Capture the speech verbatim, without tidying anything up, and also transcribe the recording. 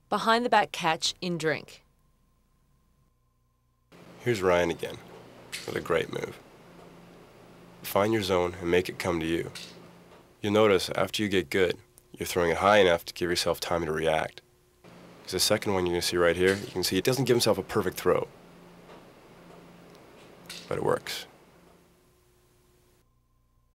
behind the back catch in drink. Here's Ryan again, with a great move. Find your zone and make it come to you. You'll notice after you get good, you're throwing it high enough to give yourself time to react. Because the second one you're going to see right here, you can see it doesn't give himself a perfect throw. But it works.